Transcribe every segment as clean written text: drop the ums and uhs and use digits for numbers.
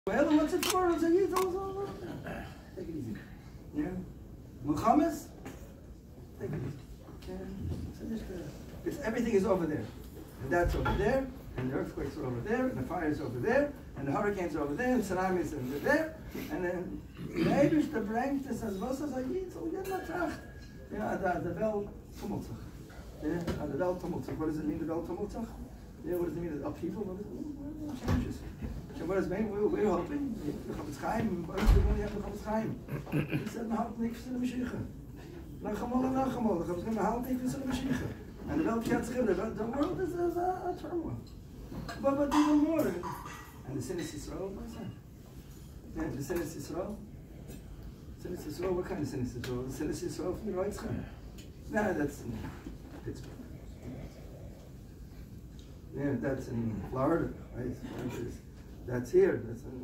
Well, what's it for? It's a youth. Take it easy. Yeah. Muhammad? Take it easy. Yeah. So just, it's, everything is over there. And that's over there. And the earthquakes are over there. And the fires over there. And the hurricanes are over there. And tsunamis are there. And then the Eibishter brengt es als was als a Yid. So we get not tracht. Yeah, the Welt tummelt sich. Yeah, the Welt tummelt sich. What does it mean, the Welt tummelt sich? Yeah, what does it mean? Upheaval? What does it mean? Changes. So what does it mean? We're hoping. We have a Chaim. We have a Chaim. He said, we have niks in the Mashiach. Nachamal. We have niks in the Mashiach. And the world gets together. The world is a turmoil. But even more. And the sin is Yisrael. What is that? Yeah, the sin is Yisrael. Sin is Yisrael. What kind of sin is Yisrael? The sin is Yisrael from the right side. No, that's in Pittsburgh. Yeah, that's in Florida, right? That's here. That's in,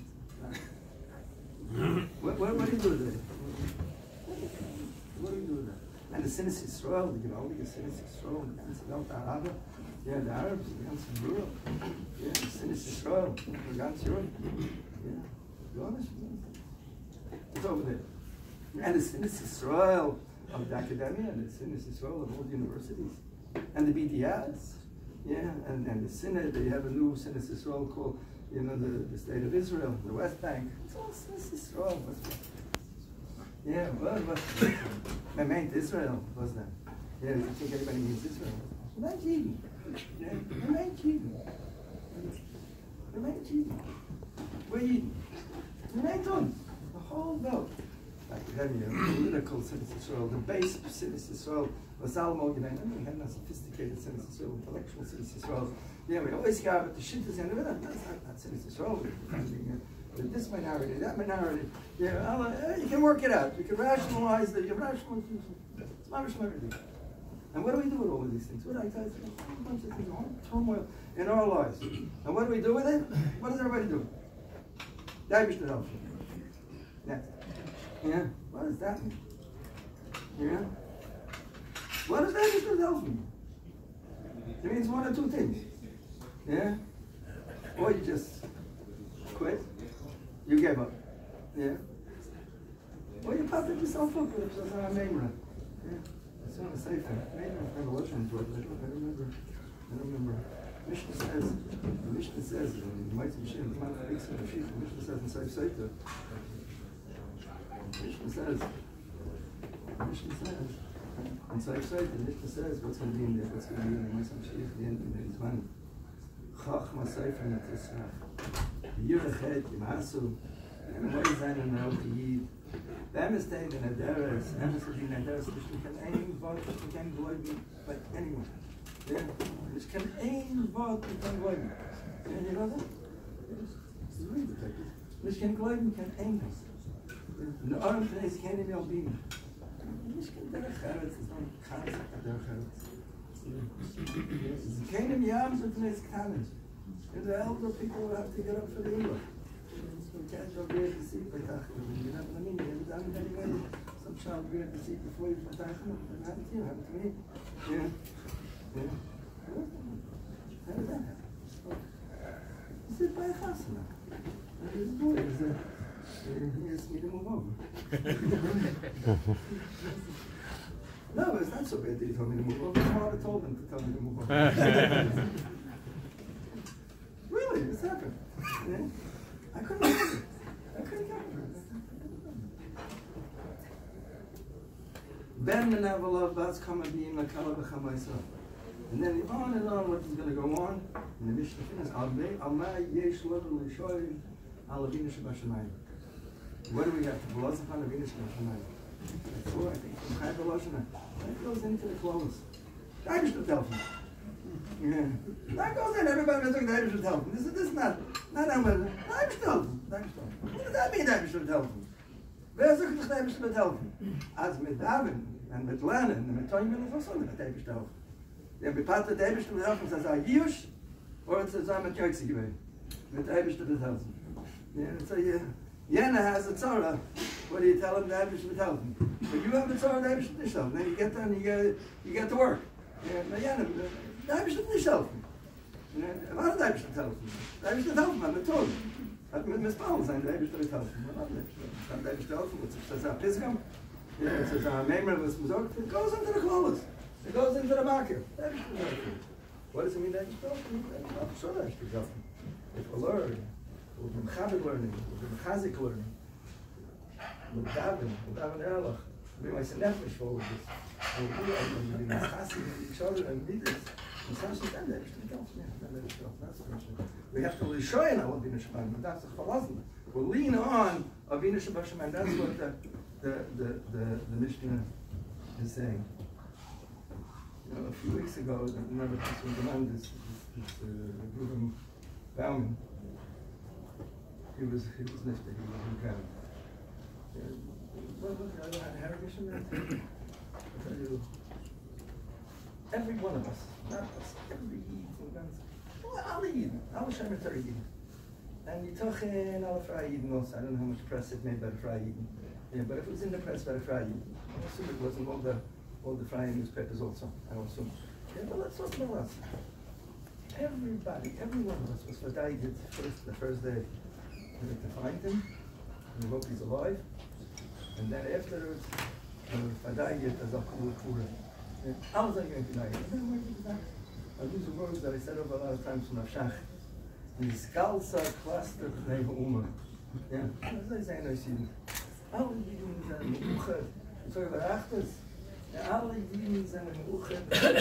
what do you do with that? What do you do with that? And the sin is Israel, the gewaltige sin is Israel, the ganze Welt, the Araber, yeah, the Arabs, the ganze Europe. Yeah, the sin is Israel, the ganze Europe. Yeah, you understand? It's over there. And the sin is Israel of the academia, and the sin is Israel of all the universities. And the BDS. Yeah, and the Synod, they have a new Synod Israel called, you know, the State of Israel, the West Bank. It's all Synod Israel. Yeah, what I meant Israel, was that? Yeah, you think everybody means Israel. Not Eden. Yeah, I meant Eden. I meant Eden. We're Eden. I meant on the whole world. Academia, political Synod Israel, the base of Synod Israel. Was allemaal gedaan. We have a sophisticated Synod Israel, intellectual Synod Israel. Yeah, we always got but the shit is in it. That's not Synod Israel. This minority, that minority. Yeah, you can work it out. You can rationalize that. You rationalize. It's not everything. And what do we do with all of these things? What I tell you, a whole bunch of things, all turmoil in our lives. And what do we do with it? What does everybody do? Next. Yeah. What does that mean? Yeah. What does that help me? It means one or two things. Yeah? Or you just quit. You gave up. Yeah? Or you popped it yourself up with a memra. Yeah? It's not a safe thing. Maybe I've never listened to it. I don't remember. The Mishnah says, in the Mishnah says in Safe Sefer, the Mishnah says, and so I say, the Mishnah says, what's going to be in there? What's going to be in there? What's going to be in there? It's one. Chachma Sefer Netisrach. Yirachet, Yimasu. And what is that in the Yid? Them is taken a deres. Them is taken a deres. Which can aim what you can avoid by anyone. Yeah? Which can aim what you can avoid. Yeah, you know that? It's really protected. Which can avoid you can aim this. The arm today is can't even be. Nicht kein Derech Eretz, es ist noch ein Chaos auf der Derech Eretz. Keinem Jahr sind wir jetzt kennen. And the elder people have to get up for the English. We can't go be at the seat by Tachim. You have the meaning. Every time anyway, some child be at the seat before you for Tachim. And have it here, have it to me. Yeah. How did that happen? You sit by a chasana. And his boy is he asked me to move over. No, it's not so bad that he told me to move over. My father told him to tell me to move over. Really, this happened. Yeah? I couldn't get it. Ben Menavalav Bas Kamadim Lakala B'Chamaisa. And then on what is going to go on. And the Mishnah finishes, Almai Yesh Level Lishoy Alavina Shabashamayim. What do we have to blow upon the Venus tonight? That's four, I think, from Chai Beloshana. That goes into the clothes. Irish will tell me. Yeah. That goes in, everybody was talking Irish will tell me. This is not Irish tell me. What does that mean, Irish will tell me? Wer sagt nicht Irish will tell me? Als mit Daven und mit Lernen und mit Teumen ist auch so nicht Irish tell me. Der bepatet Irish will helfen, das heißt Irish, oder es ist mit Jöxi gewesen. Mit Irish will helfen. Yeah, so yeah. Yena has a tzara. What do you tell him? The Abish would help him. But you have a tzara, the Abish would help him. Then you get done, you get to work. But Yena, the Abish would help him. A lot of the Abish would help him. The Abish would help him on the tool. Hat mit Mispal sein, der Eibischter wird helfen. Dann der Eibischter helfen, was ist das ein Pisgam? Ja, es ist ein Meimer, was man sagt, it goes into the clothes. It goes into the market. Der Eibischter wird helfen. What does it mean, der Eibischter helfen? I'm sure der Eibischter helfen. If we learn, we'll be Mechabit learning, we'll be Mechazik learning, we'll daven Erlach, we'll be my Senefesh for this. We'll be Mechazik with each other and be this. We have to show you now what Avinu Shabbat, but that's the philosophy. We'll lean on Avinu Shabbat, and that's what the Mishnah is saying. You know, a few weeks ago, I remember this was the man, this Ruben Bauman. He was nifty, he was in camp. Well, look, I had a mission there. I'll tell you. Every one of us, not us, every Yid from Gans. Alle Yidden, alle Shemer Torah Yidden. And you talk in alle Freie Yidden also. I don't know how much press it made by the Freie Yidden. Yeah, but if it was in the press by the Freie Yidden, I assume it wasn't all the Freie newspapers also, I assume. Yeah, but let's talk about us. Everybody, every one of us was Fadayid the first day. We had to find him, and we hope he's alive. And then afterwards, Fadayid as a Kula. How was I going to know? These are words that I said over a lot of times from Avshach. Alster, Alster, yeah. As I say, I see them. Alle Yidden zijn Meuched. Ik zeg over achters. Alle Yidden zijn Meuched.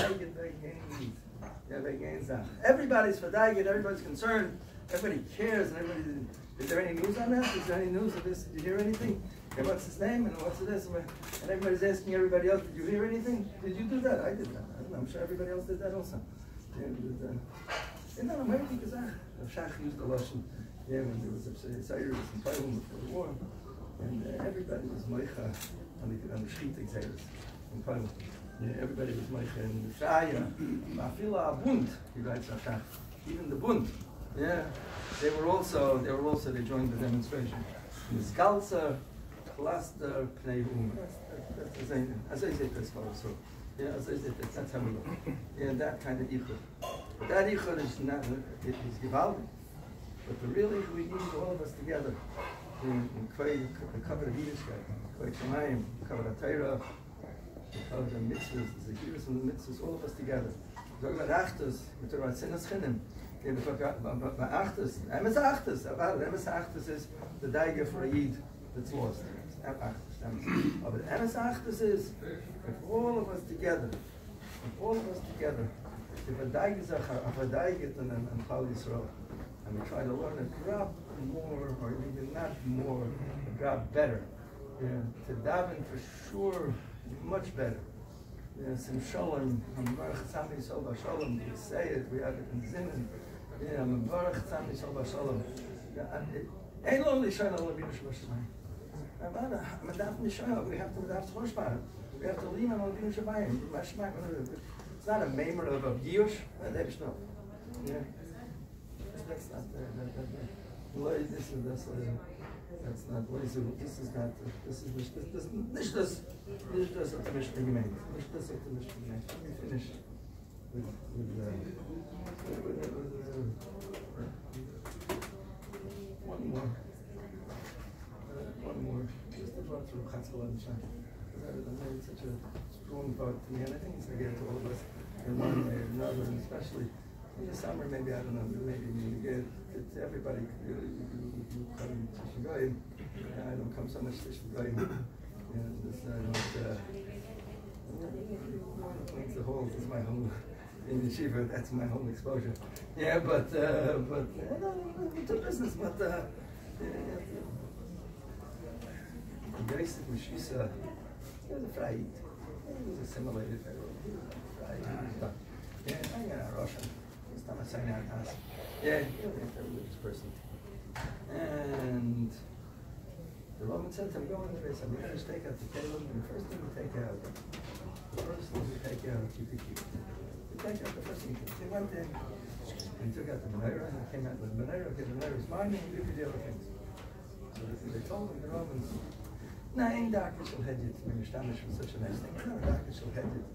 Everybody's verdeiget, everybody's concerned, everybody cares, and everybody. Is there any news on that? Is there any news of this? Did you hear anything? And what's his name? And what's this? And everybody's asking everybody else, did you hear anything? Did you do that? I did that. I don't know. I'm sure everybody else did that also. And then American Kazakh. Shach used the Lashon. Yeah, when there was a Cyrus and Thailand before the war. And everybody was Meicha on the Shechit executive in Thailand. Yeah, everybody was Meicha in the Shaya. Mafila Bund, he writes Shach. Even the Bund. Yeah, they joined the demonstration. The Alster, Alster, that's the same. As I said, that's also. Yeah, as I said, that's how we look. Yeah, that kind of ichud. But that ichud is not, it is gewaldig. But the real ichud, we need all of us together. In Kvei, the cover of Yiddishkeit, Kvei Shemayim, the cover of Torah, the cover of the mitzvahs, the zehiras from the mitzvahs, all of us together. We talk about achtos, we talk about sinas chinim. We talk about achtos, emes achtos is the daiga for a Yid that's lost. But emes achtos is, if all of us together, if a daiga is a daiga and Klal Yisrael, and we try to learn a drop more, or even not more, a drop better. Yeah, to daven for sure, much better. Yeah, Sim Shalom, Baruch Tzami Yisrael B'Shalom, we say it, we have it in Zinnen. Yeah, Baruch Tzami Yisrael B'Shalom. Ain't only Shana L'Avinu Shabbat. We have to we have to lean on L'Avinu Shabbat. It's not a maimer of Yush, yeah. That's not that's not this is not this is optimistisch gemeint. Let me finish with one more just to run through Chatzkel and Shach. Because I made such a strong thought to me, and I think it's again to all of us in one way or another, and especially in the summer, maybe, I don't know, maybe again, it's everybody, you come to Shigayim. I don't come so much to Shigayim. And this, the whole, this is my home, in Yeshiva, that's my home exposure. Yeah, but it's a business, but, Geistig Meshisa, he was a Frayid. He was assimilated very well. Yeah, I'm a Russian. I'm not saying that. Yeah, you're a religious person. And the Roman said to him, go in the base. I'm going to just take out the table. And the first thing we take out, you take out the first thing. They went in and took out the menorah, and came out with the menorah. Okay, the menorah is mine, and you do the other things. So they told him, the Romans, no, in Daka shall head it. I mean, Shtamish was such a nice thing. No, Daka shall head it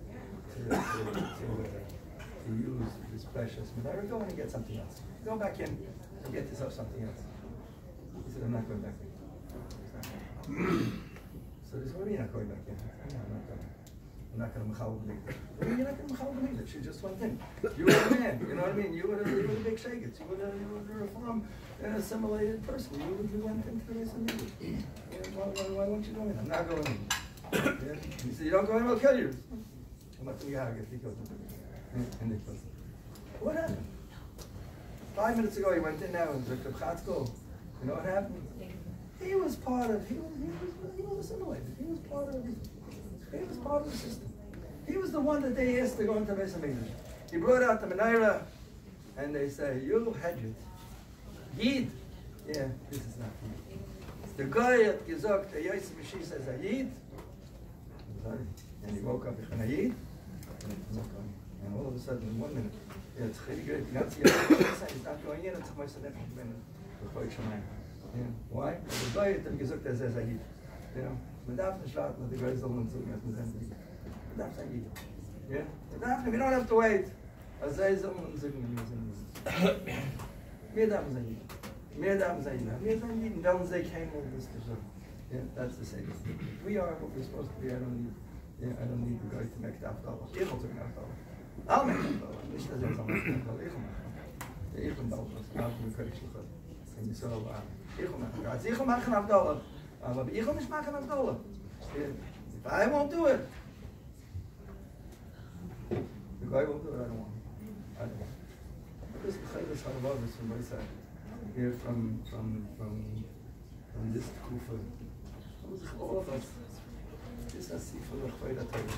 to use this precious menorah. Go in and get something else. Go back in and get yourself something else. He said, I'm not going back there. So this, what do you mean not going back there? I'm not going to Mechal B'Mikdash. What do you mean you're not going to Mechal B'Mikdash? You just went in. You were a man, you know what I mean? You were the big shagets. You were a reform, assimilated person. You went into the race of Mikdash. Why won't you go in? I'm not going in. Yeah? He said, you don't go in, I'll kill you. I'm not going to get if he goes in. And they killed him. What happened? 5 minutes ago he went in now and took the Chatzko. You know what happened? He was part of, he was assimilated. He was part of the system. He was the one that they asked to go into the Beis HaMikdash. He brought out the menorah and they say, you Hedget, Yid. Yeah, this is not Yid. The guy at gesagt, the Yosef Mashiach says, a Yid. And he woke up, a Yid. And all of a sudden, in 1 minute, it's really good. You got to see he's not going in until my son why? The guy at the gesagt, er says, a Yid. You know, man darf nicht warten, die Leute sollen uns sagen, man darf sein Yid. Yeah? We don't have to wait. Als zij zullen uns sagen, wir darf sein Yid. Wir darf sein Yid. Wir sein Yid, dann sie came over this to yeah, that's the same. We are what we're supposed to be. I don't need the guy to make the Avdallah. Ich will to make the Avdallah. I'll make the Avdallah. Nicht, dass soll machen, weil ich will machen. Ich will machen, was ich will machen. Und ich soll ich will machen. Als ich will machen Avdallah. Aber ich will nicht machen Avdallah. If I won't do it. The guy won't do it, I don't want it. I don't want it. This is from my side. Here from this Kufa. All of us. This is for the Chayda Torah.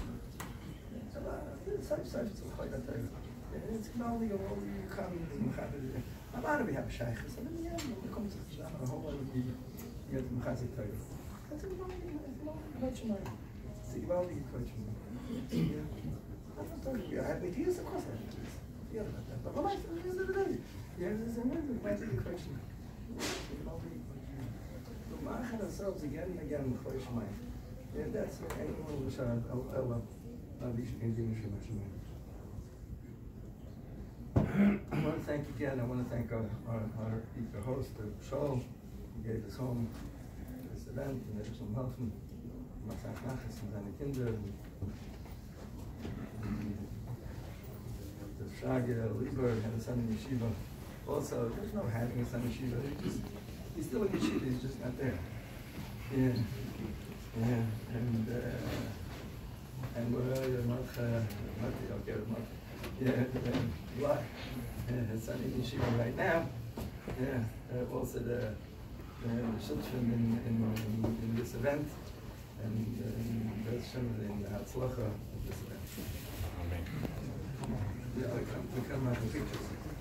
It's only you come and I'm out of here, Shaykhs. And then, yeah, comes to a whole lot of people. You get the Mchazik Torah. That's a question mark. It's a Givaldi question mark. I have ideas, of course I have ideas. Yeah, about that. But what am I saying at the end of the day? Yeah, there's a big question. We machen ourselves again and again with Chosh Mayim. Yeah, that's what anyone will say. I want to thank again. I want to thank our host, Shaul, who gave us home this event, and there's some help from Masach Nachas and seine Kinder, the Shagir, Lieber, and the son in Yeshiva. Also, there's no having a son in Yeshiva. He's still in Yeshiva, he's just not there. Yeah, and we're his son in Yeshiva right now. Yeah, also the children in this event, and the children in the Hatzlacha of this event. Amen. Yeah, we come out the pictures.